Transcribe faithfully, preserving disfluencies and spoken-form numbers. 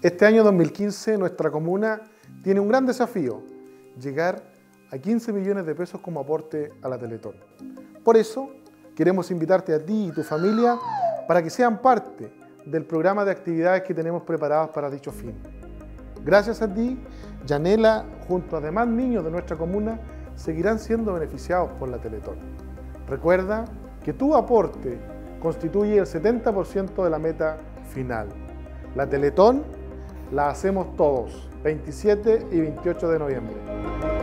Este año dos mil quince nuestra comuna tiene un gran desafío, llegar a quince millones de pesos como aporte a la Teletón. Por eso queremos invitarte a ti y tu familia para que sean parte del programa de actividades que tenemos preparados para dicho fin. Gracias a ti, Yanela, junto a demás niños de nuestra comuna, seguirán siendo beneficiados por la Teletón. Recuerda que tu aporte constituye el setenta por ciento de la meta final. La Teletón la hacemos todos, veintisiete y veintiocho de noviembre.